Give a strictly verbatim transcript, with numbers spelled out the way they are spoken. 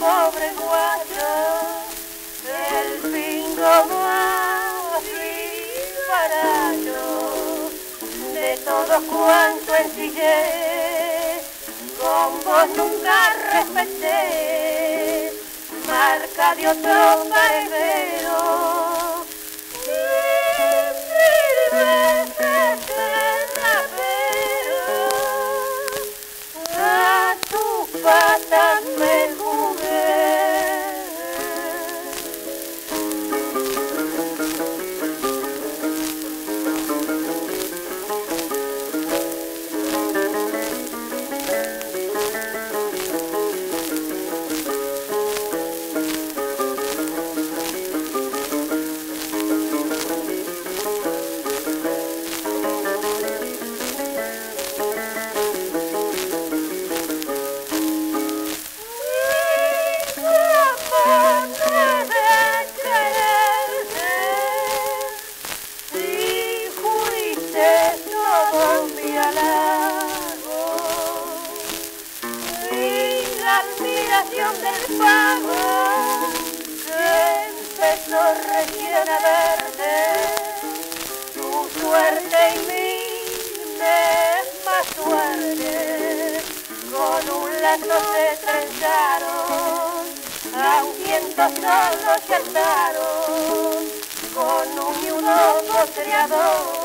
pobre guayo, el pingo más barato de todo cuanto ensillé, con vos nunca respeté, marca de otro paredero. A tus patas me jugué. Del pago que empezó recién a verte, tu suerte y mi misma suerte con un lazo se trenzaron, a un viento solo se ataron con un nudo postreador.